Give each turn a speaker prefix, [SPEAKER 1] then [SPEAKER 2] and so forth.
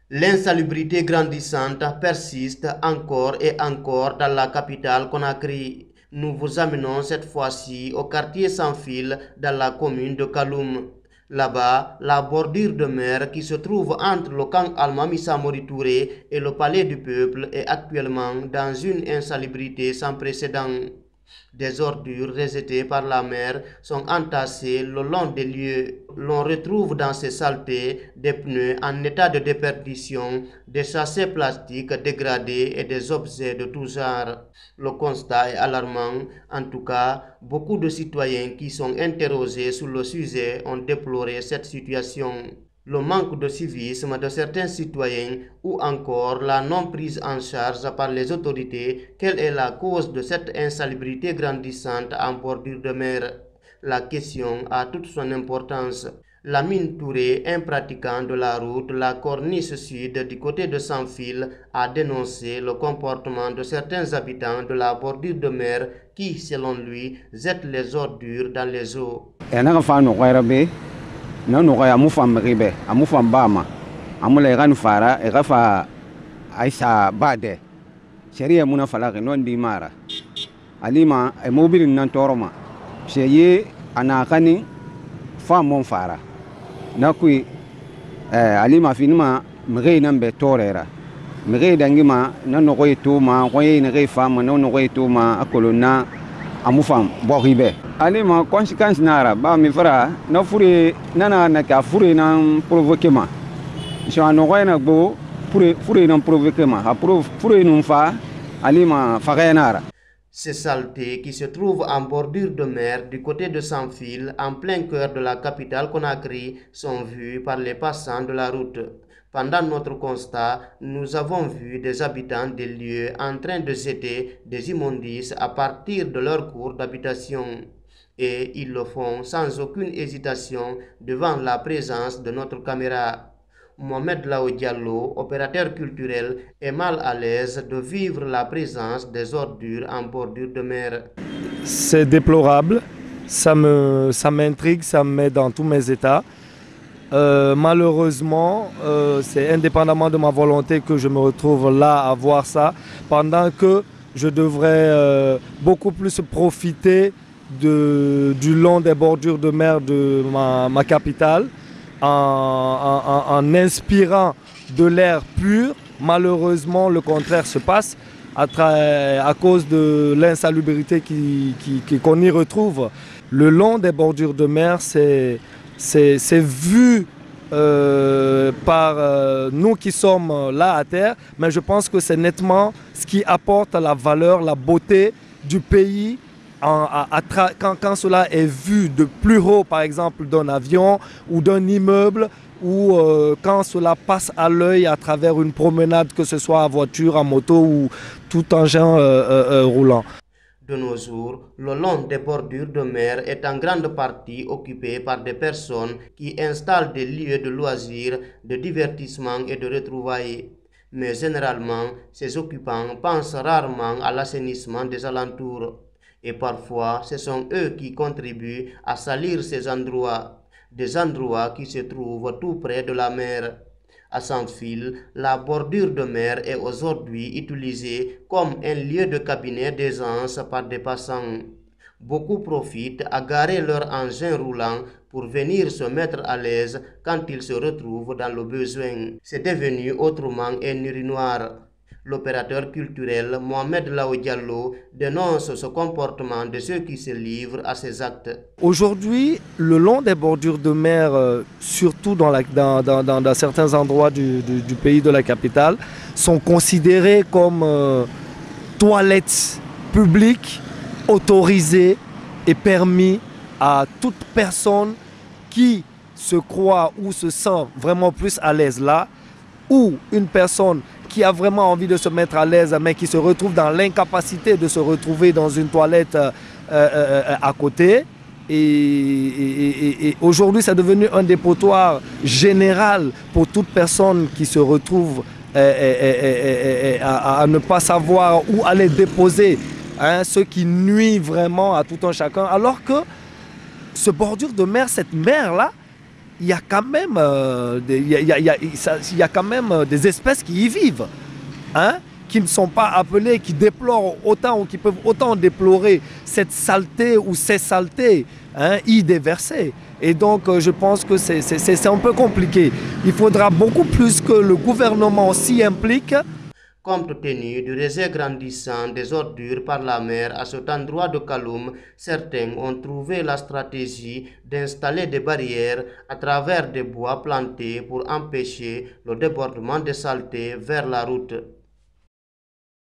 [SPEAKER 1] L'insalubrité grandissante persiste encore et encore dans la capitale Conakry. Nous vous amenons cette fois-ci au quartier sans fil dans la commune de Kaloum. Là-bas, la bordure de mer qui se trouve entre le camp Al-Mamissa Mori Touré et le palais du peuple est actuellement dans une insalubrité sans précédent. Des ordures rejetées par la mer sont entassées le long des lieux. L'on retrouve dans ces saletés des pneus en état de déperdition, des sachets plastiques dégradés et des objets de tout genre. Le constat est alarmant. En tout cas, beaucoup de citoyens qui sont interrogés sur le sujet ont déploré cette situation. Le manque de civisme de certains citoyens ou encore la non prise en charge par les autorités, quelle est la cause de cette insalubrité grandissante en bordure de mer? La question a toute son importance. Lamine Touré, un pratiquant de la route La Corniche Sud du côté de Sans-Fil, a dénoncé le comportement de certains habitants de la bordure de mer qui, selon lui, jettent les ordures dans les eaux.
[SPEAKER 2] Na nuga ya mufam ribe amufam bama amula igan fara igafa aisa bade sharia muna falaki non di mara alima e mobilin nan toroma sheye anakani famon fara nakui alima finima mrei nan be torera mrei dangima nan no koytuma koye ne ge fama non no koytuma akolona amufam boribe alima conséquence nara ba mi fara na fure nana na ka fure nan provoquement so anoy na go fure nan provoquement ha fure non fa alima fa nara.
[SPEAKER 1] Ces saletés qui se trouvent en bordure de mer du côté de Sans-Fil, en plein cœur de la capitale Conakry, sont vues par les passants de la route. Pendant notre constat, nous avons vu des habitants des lieux en train de jeter des immondices à partir de leur cour d'habitation. Et ils le font sans aucune hésitation devant la présence de notre caméra. Mohamed Lao Diallo, opérateur culturel, est mal à l'aise de vivre la présence des ordures en bordure de mer.
[SPEAKER 3] C'est déplorable, ça m'intrigue, ça me met dans tous mes états. Malheureusement, c'est indépendamment de ma volonté que je me retrouve là à voir ça, pendant que je devrais beaucoup plus profiter du long des bordures de mer de ma capitale, en inspirant de l'air pur. Malheureusement, le contraire se passe à cause de l'insalubrité qu'on y retrouve. Le long des bordures de mer, c'est vu par nous qui sommes là à terre, mais je pense que c'est nettement ce qui apporte la valeur, la beauté du pays quand cela est vu de plus haut, par exemple d'un avion ou d'un immeuble, ou quand cela passe à l'œil à travers une promenade, que ce soit en voiture, en moto ou tout engin roulant.
[SPEAKER 1] De nos jours, le long des bordures de mer est en grande partie occupé par des personnes qui installent des lieux de loisirs, de divertissement et de retrouvailles. Mais généralement, ces occupants pensent rarement à l'assainissement des alentours. Et parfois, ce sont eux qui contribuent à salir ces endroits, des endroits qui se trouvent tout près de la mer. À Sans-Fil, la bordure de mer est aujourd'hui utilisée comme un lieu de cabinet d'aisance par des passants. Beaucoup profitent à garer leur engin roulant pour venir se mettre à l'aise quand ils se retrouvent dans le besoin. C'est devenu autrement un urinoir. L'opérateur culturel Mohamed Lao Diallo dénonce ce comportement de ceux qui se livrent à ces actes.
[SPEAKER 3] Aujourd'hui, le long des bordures de mer, surtout dans certains endroits du pays de la capitale, sont considérés comme toilettes publiques autorisées et permis à toute personne qui se croit ou se sent vraiment plus à l'aise là, ou une personne qui a vraiment envie de se mettre à l'aise, mais qui se retrouve dans l'incapacité de se retrouver dans une toilette à côté. Et aujourd'hui, c'est devenu un dépotoir général pour toute personne qui se retrouve à ne pas savoir où aller déposer, ce qui nuit vraiment à tout un chacun. Alors que ce bordure de mer, cette mer-là, il y a quand même, des espèces qui y vivent, hein, qui ne sont pas appelées, qui déplorent autant ou qui peuvent autant déplorer cette saleté ou ces saletés, hein, y déversées. Et donc je pense que c'est un peu compliqué. Il faudra beaucoup plus que le gouvernement s'y implique.
[SPEAKER 1] Compte tenu du rejet grandissant des ordures par la mer à cet endroit de Kaloum, certains ont trouvé la stratégie d'installer des barrières à travers des bois plantés pour empêcher le débordement des saletés vers la route.